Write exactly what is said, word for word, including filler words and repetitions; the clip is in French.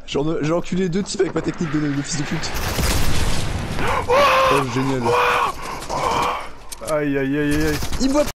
J'ai enculé deux types avec ma technique de, de fils de pute. Oh, génial. Aïe aïe aïe aïe. Il me voit